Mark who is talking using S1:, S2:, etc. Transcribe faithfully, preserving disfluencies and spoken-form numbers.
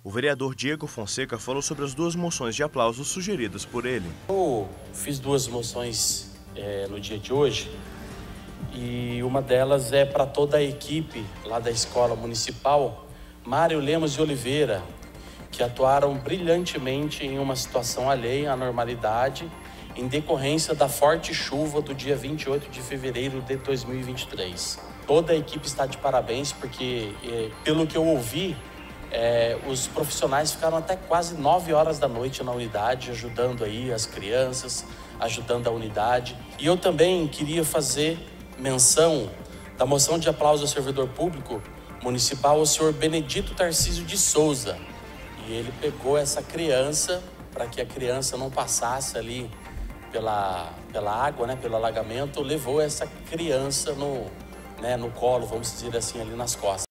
S1: O vereador Diego Fonseca falou sobre as duas moções de aplauso sugeridas por ele.
S2: Eu fiz duas moções é, no dia de hoje e uma delas é para toda a equipe lá da Escola Municipal Mário Lemos de Oliveira, que atuaram brilhantemente em uma situação alheia à normalidade em decorrência da forte chuva do dia vinte e oito de fevereiro de dois mil e vinte e três. Toda a equipe está de parabéns porque, é, pelo que eu ouvi, É, os profissionais ficaram até quase nove horas da noite na unidade, ajudando aí as crianças, ajudando a unidade. E eu também queria fazer menção da moção de aplauso ao servidor público municipal, o senhor Benedito Tarcísio de Souza. E ele pegou essa criança, para que a criança não passasse ali pela, pela água, né, pelo alagamento, levou essa criança no, né, no colo, vamos dizer assim, ali nas costas.